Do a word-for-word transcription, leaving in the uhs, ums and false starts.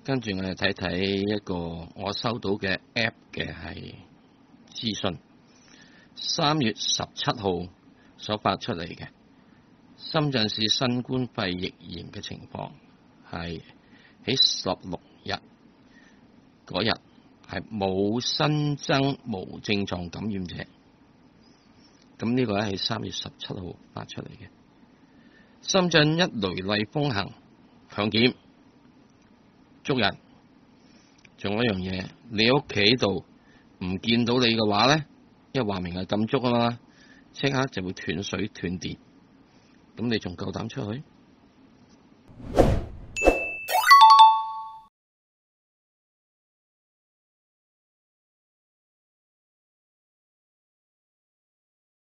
跟住我哋睇睇一個我收到嘅 App 嘅係資訊，三月十七號所發出嚟嘅深圳市新冠肺炎嘅情況係喺十六日嗰日係冇新增無症狀感染者，咁呢個咧係三月十七號發出嚟嘅。深圳一雷厲風行強檢捉人，仲有一樣嘢，你屋企度唔見到你嘅話咧，因為話明係禁足啊嘛，即刻就會斷水斷電，咁你仲夠膽出去？